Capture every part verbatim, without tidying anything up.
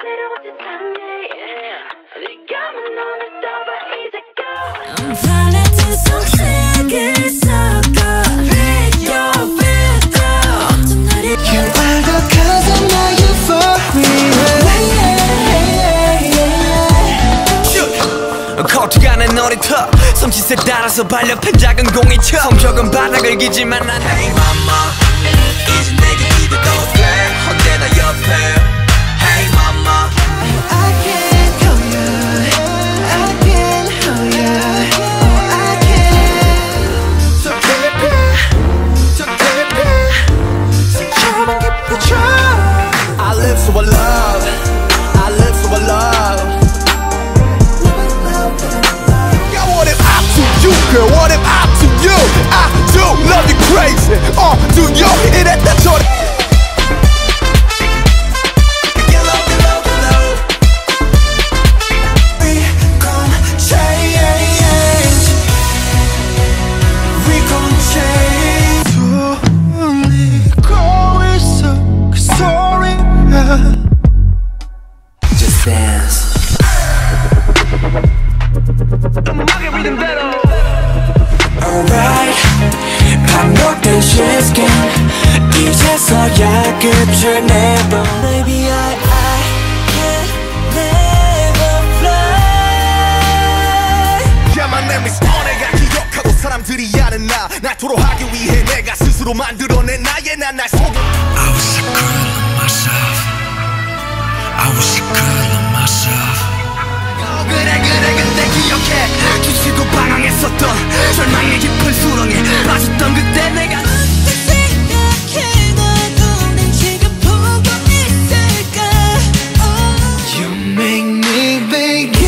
I'm falling to some second sucker. You are the cause of my euphoria. kortie가 내 놀이터 섬짓에 따라서 발렵한 작은 공이처 성격은 바닥을 기지만 난 Hey mama 이제 내게 기대도 돼 언제나 옆에 Hey mama I can't hold you, I can't hold you, oh I can't. So baby, so baby, so come and give it a try. I live so I love, I live so I love. You, girl, what am I to you? I do love you crazy. Uh, do you hear that? That's all. Get low, get low, get low. We gon' change. We gon' change. Only go is a story. Just dance. 음악의 리듬대로. Alright, 반복된 시스템 이제서야 끝을 내봐. Baby I, I can never fly. 야만 내 미스터 내가 기억하고 사람들이 아는 나 나토록 하기 위해 내가 스스로 만들어낸 나의 난 날 속여. I was a girl of myself. I was a girl of myself. 그래 그래 그때 기억해 주시고 방황했었던 절망의 깊은 수렁에 빠졌던 그때 내가 어떻게 생각해 너도 난 지금 보고 있을까. Oh. You make me begin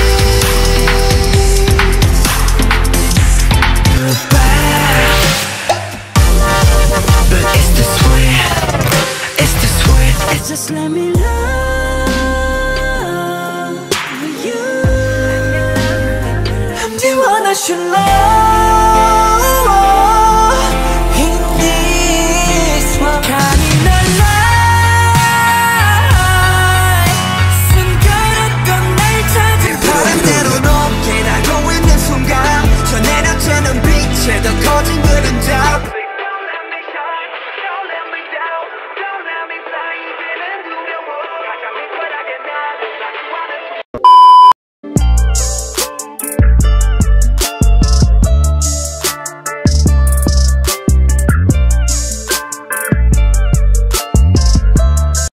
But it's the sweet It's the sweet It's just let me love. I should love.